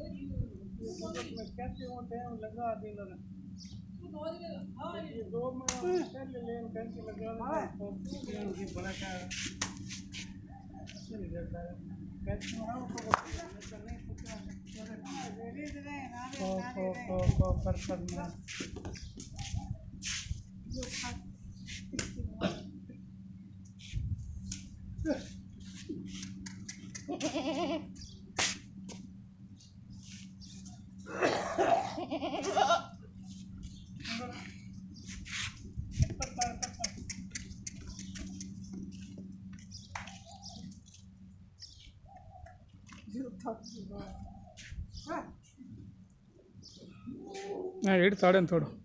कैसे वो टाइम लगा दिन ये दो में पहले लेन कैसे लगा तो ये बड़ा का नहीं रहता है कैसे हम तो नहीं को पर करना ಹಿಡ್ತಾಡೇನು ತೋಡು